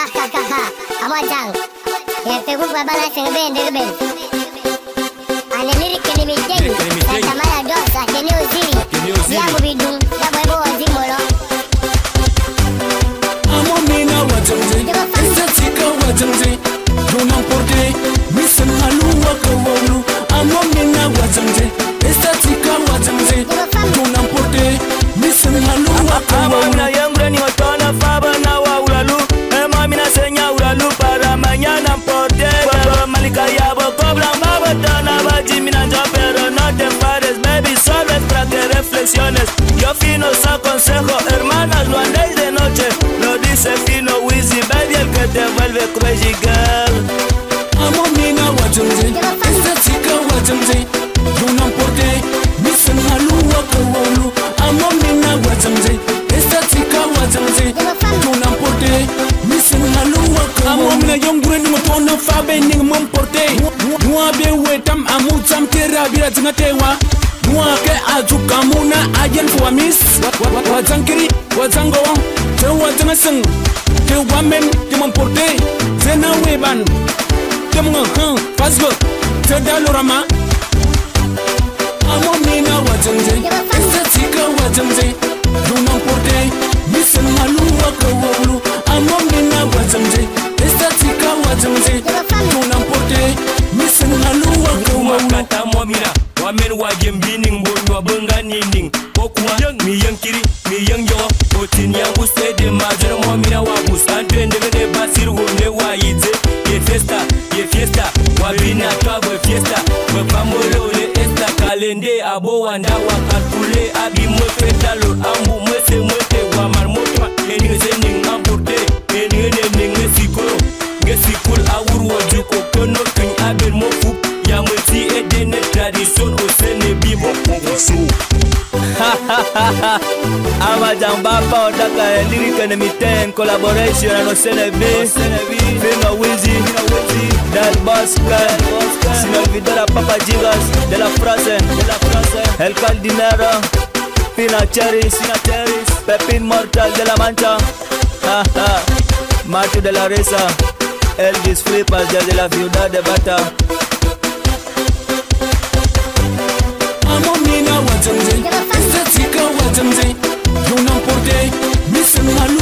Amajang. Yang teguh babala sengben derben. Ane lirik kini miteng. Kata mala dosa kini uziri. Dia bubidung. Dia boy wazim molo. Amo mina wajangze. Estetika wajangze. Donam porte. Misan halu wakawulu. Amo mina wajangze. Estetika wajangze. Donam porte. Misan halu wakawulu. Amo mina yambrani watona faba na wa ulalu. Emo mina senya ulalu para mañana porte. Baba malika yabo cobra maba dona baji mina yo pero no te pares baby solo es para que reflexiones. Yo fino sa consejo hermanas lo andéis de noche. Lo dice fino Wizzy baby el que te vuelve crazy girl. Amo mina wajangze. Estetika wajangze. Donam porte. Misan halu wakawulu. Amo mina wajangze. Estetika wajangze. Donam porte. Misan halu wakawulu. Amo mina yongure ni motona fabe ni mom porte. Nwa be wetam amu tam tera bira tingatewa. Nwa ke ajuka muna ayen kwa miss. Wajankiri wazango. Te wajangaseng. Te wamen te mom porte. Zena weban. Te mga fasgo. Te dalorama. Amo mina wajangze. Estetika wajangze. Donam porte. Misan halu wakawulu. Amo mina wajangze. Estetika wajangze. Donam porte. Misan halu wakawulu. Kata mo mina wamen wajem bining bonwa benga nining. Pokwa mi yang kiri mi yang yo. Otin yang buste de mazero mo mina wa bustan twende de basir wone wa yize. Ye fiesta wabina twabo fiesta. Bapamolo le esta kalende abo wanda wa kalkule abi mo feta lo ambu mo se mo te wa marmotwa. Eni se ning amporte eni ngesikolo ngesikul awur wajuko kono kin abel mo fu ya multi edene tradition o sene bibo so Amajang baba odaka lyric and miten collaboration and osene b Fino Wizzy Del Bosca sin olvidar a Papa Gigas de la frase El Caldinero Pina Cheris Pepin Mortal de la Mancha Martu de la Risa Elvis Flipas de la Ciudad de Bata. Amo mina wajangze. Estetika wajangze. Donam porte. Misan halu